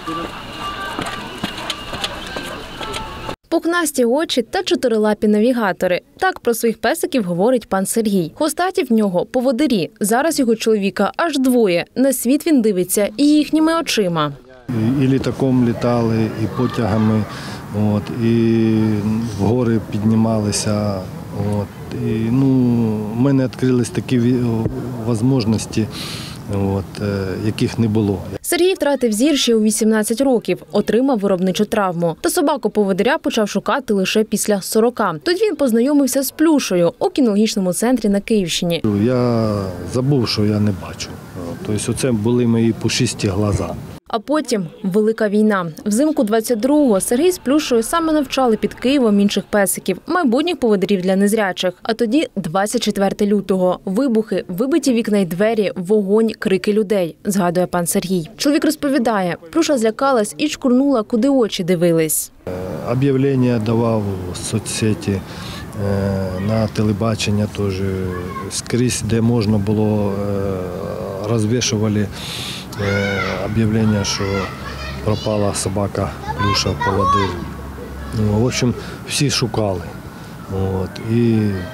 Пухнасті очі та чотирилапі навігатори. Так про своїх песиків говорить пан Сергій. Хвостаті в нього – поводирі. Зараз його чоловіка аж двоє. На світ він дивиться і їхніми очима. І літаком літали, і потягами, і в гори піднімалися. І, в мене відкрились такі можливості, яких не було. Сергій втратив зір ще у 18 років, отримав виробничу травму. Та собаку-поводиря почав шукати лише після 40. Тоді він познайомився з Плюшею у кінологічному центрі на Київщині. Я забув, що я не бачу. Тобто це були мої пушисті глаза. А потім – велика війна. Взимку 22-го Сергій з Плюшею саме навчали під Києвом інших песиків, майбутніх поводирів для незрячих. А тоді 24 лютого. Вибухи, вибиті вікна й двері, вогонь, крики людей, згадує пан Сергій. Чоловік розповідає, Плюша злякалась і чкурнула, куди очі дивились. Об'явлення давав в соцсеті, на телебачення теж, скрізь, де можна було, розвішували об'явлення, що пропала собака Плюша, поводир. В общем, всі шукали. І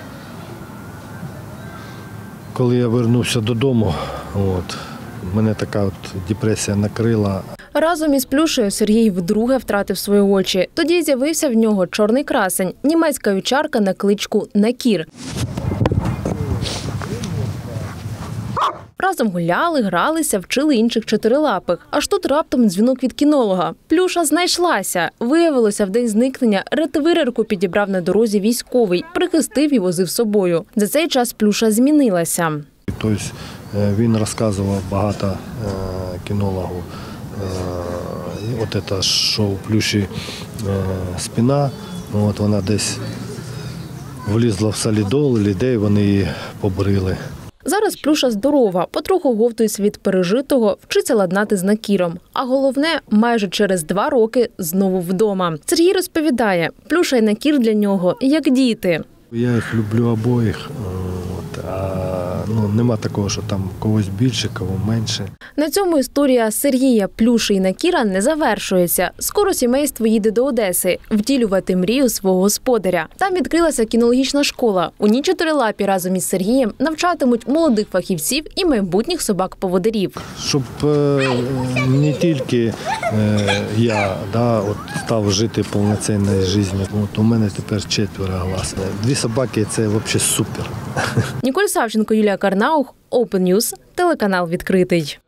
коли я повернувся додому, мене така депресія накрила. Разом із Плюшею Сергій вдруге втратив свої очі. Тоді з'явився в нього чорний красень – німецька вівчарка на кличку Накір. Разом гуляли, гралися, вчили інших чотирилапих. Аж тут раптом дзвінок від кінолога. Плюша знайшлася. Виявилося, в день зникнення ретвирерку підібрав на дорозі військовий, прихистив і возив з собою. За цей час Плюша змінилася. Тобто він розказував багато кінологу. Це, що у Плюші спина, вона десь влізла в солідол, людей вони її побрили. Зараз Плюша здорова, потроху говтується від пережитого, вчиться ладнати з Накіром. А головне, майже через 2 роки знову вдома. Сергій розповідає, Плюша і Накір для нього як діти. Я їх люблю обоїх, нема такого, що там когось більше, кого менше. На цьому історія Сергія, Плюші і Накіра не завершується. Скоро сімейство їде до Одеси втілювати мрію свого господаря. Там відкрилася кінологічна школа. У ній чотирилапі разом із Сергієм навчатимуть молодих фахівців і майбутніх собак-поводирів. Щоб не тільки я став жити повноцінною життю. У мене тепер 4 глаз. 2 собаки – це взагалі супер. Ніколь Савченко, Юлія Карнаух, Open News, телеканал «Відкритий».